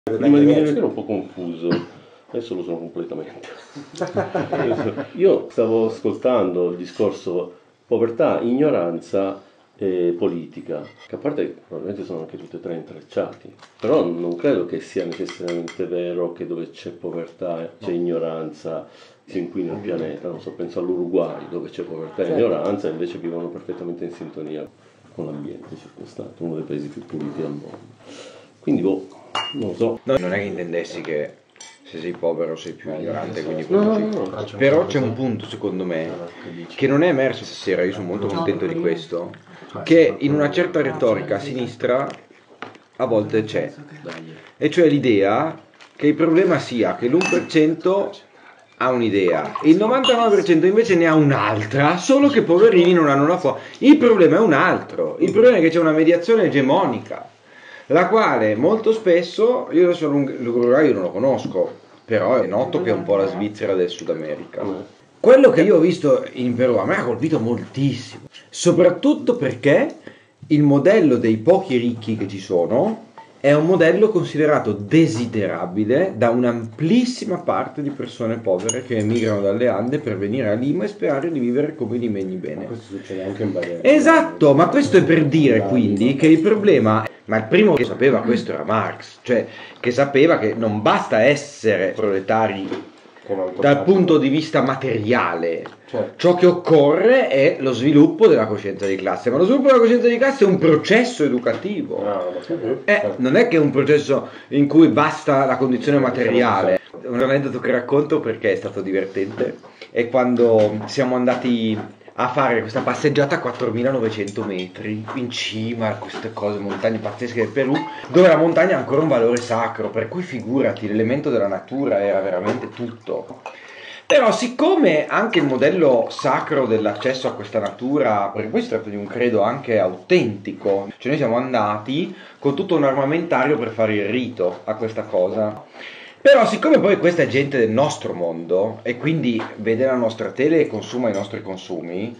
Prima di venire ero un po' confuso, adesso lo sono completamente. Io stavo ascoltando il discorso povertà, ignoranza e politica, che a parte che probabilmente sono anche tutti e tre intrecciati, però non credo che sia necessariamente vero che dove c'è povertà c'è ignoranza, si inquina il pianeta. Non so, penso all'Uruguay dove c'è povertà e ignoranza e invece vivono perfettamente in sintonia con l'ambiente circostante, uno dei paesi più puliti al mondo. Quindi non lo so. No, non è che intendessi che se sei povero sei più ignorante, quindi No. Però c'è un punto secondo me che non è emerso stasera, io sono molto contento di questo, che in una certa retorica a sinistra a volte c'è, e cioè l'idea che il problema sia che l'1% ha un'idea e il 99% invece ne ha un'altra, solo che i poverini non hanno la Il problema è un altro, il problema è che c'è una mediazione egemonica, la quale molto spesso, io adesso l'Uruguay non lo conosco, però è noto che è un po' la Svizzera del Sud America. Quello che io ho visto in Perù a me ha colpito moltissimo, soprattutto perché il modello dei pochi ricchi che ci sono è un modello considerato desiderabile da un'amplissima parte di persone povere che emigrano dalle Ande per venire a Lima e sperare di vivere come i limeni bene. Questo succede anche in Bahia. Esatto, ma questo è per dire quindi che il problema, ma il primo che sapeva questo era Marx, cioè che sapeva che non basta essere proletari dal punto di vista materiale, ciò che occorre è lo sviluppo della coscienza di classe, ma lo sviluppo della coscienza di classe è un processo educativo, non è che è un processo in cui basta la condizione materiale. Un aneddoto che racconto perché è stato divertente è quando siamo andati a fare questa passeggiata a 4900 metri in cima a queste cose, montagne pazzesche del Perù, dove la montagna ha ancora un valore sacro, per cui figurati, l'elemento della natura era veramente tutto. Però siccome anche il modello sacro dell'accesso a questa natura, perché poi si tratta di un credo anche autentico, cioè noi siamo andati con tutto un armamentario per fare il rito a questa cosa. Però siccome poi questa è gente del nostro mondo e quindi vede la nostra tele e consuma i nostri consumi,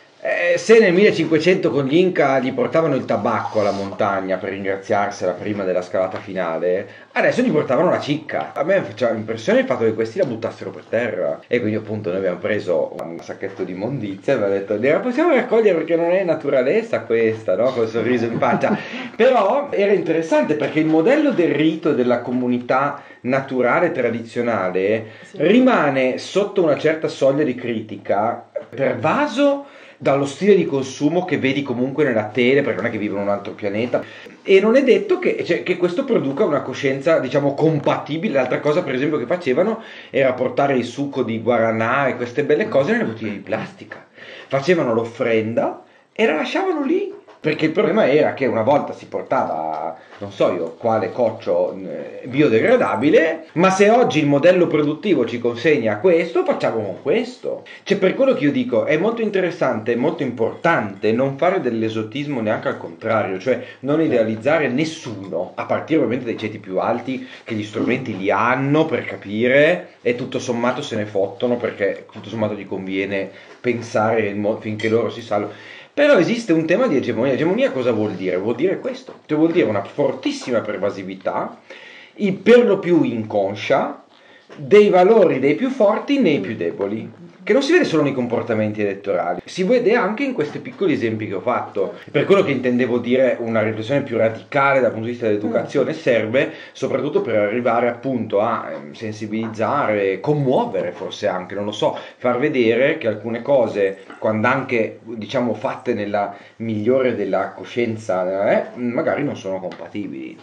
se nel 1500 con gli Inca gli portavano il tabacco alla montagna per ringraziarsela prima della scalata finale, adesso gli portavano la cicca. A me faceva impressione il fatto che questi la buttassero per terra, e quindi appunto noi abbiamo preso un sacchetto di immondizia e abbiamo detto la possiamo raccogliere perché non è naturalezza questa, no? Col sorriso in faccia. Però era interessante perché il modello del rito della comunità naturale tradizionale rimane sotto una certa soglia di critica, pervaso dallo stile di consumo che vedi comunque nella tele, perché non è che vivono in un altro pianeta, e non è detto che questo produca una coscienza, diciamo, compatibile. L'altra cosa per esempio che facevano era portare il succo di guaranà e queste belle cose nelle bottiglie di plastica, facevano l'offrenda e la lasciavano lì. Perché il problema era che una volta si portava, non so io, quale coccio biodegradabile, ma se oggi il modello produttivo ci consegna questo, facciamo con questo. Cioè, per quello che io dico, è molto interessante, è molto importante non fare dell'esotismo, neanche al contrario, cioè non idealizzare nessuno, a partire ovviamente dai ceti più alti, che gli strumenti li hanno per capire e tutto sommato se ne fottono, perché tutto sommato gli conviene pensare finché loro si salvano. Però esiste un tema di egemonia. Egemonia cosa vuol dire? Vuol dire questo, cioè vuol dire una fortissima pervasività, per lo più inconscia, dei valori dei più forti nei più deboli, che non si vede solo nei comportamenti elettorali, si vede anche in questi piccoli esempi che ho fatto. Per quello che intendevo dire una riflessione più radicale dal punto di vista dell'educazione serve soprattutto per arrivare appunto a sensibilizzare, commuovere forse anche, non lo so, far vedere che alcune cose, quando anche diciamo fatte nella migliore della coscienza, magari non sono compatibili.